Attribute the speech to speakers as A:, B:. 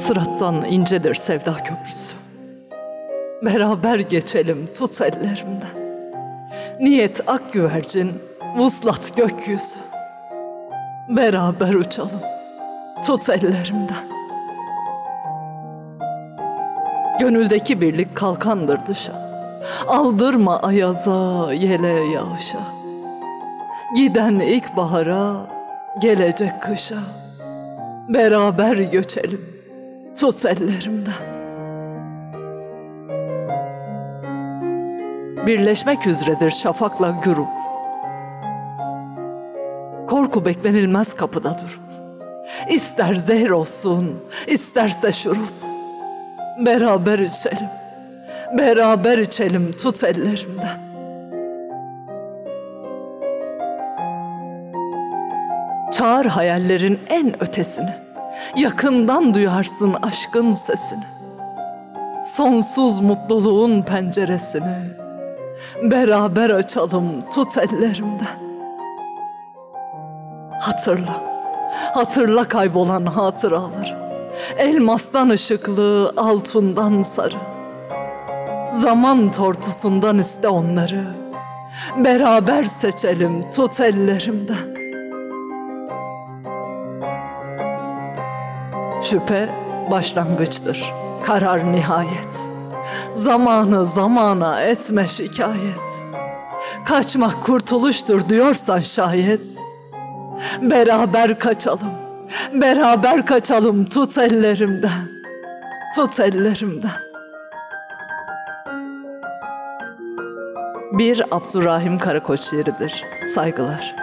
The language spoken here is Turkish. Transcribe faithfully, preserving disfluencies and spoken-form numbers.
A: Sırattan incedir sevda köprüsü. Beraber geçelim tut ellerimden. Niyet ak güvercin, vuslat gökyüzü. Beraber uçalım tut ellerimden. Gönüldeki birlik kalkandır dışa. Aldırma ayaza, yele yağışa. Giden ilkbahara, gelecek kışa. Beraber göçelim tut ellerimden. Birleşmek üzeredir şafakla gürup. Korku beklenilmez kapıda durup. İster zehir olsun, isterse şurup. Beraber içelim, beraber içelim tut ellerimden. Çağır hayallerin en ötesini. Yakından duyarsın aşkın sesini. Sonsuz mutluluğun penceresini. Beraber açalım tut ellerimden. Hatırla, hatırla kaybolan hatıraları. Elmastan ışıklı, altından sarı. Zaman tortusundan iste onları. Beraber seçelim tut ellerimden. Şüphe başlangıçtır, karar nihayet. Zamanı zamana etme şikayet. Kaçmak kurtuluştur diyorsan şayet. Beraber kaçalım, beraber kaçalım tut ellerimden, tut ellerimden. Bir Abdurrahim Karakoç şiiridir. Saygılar.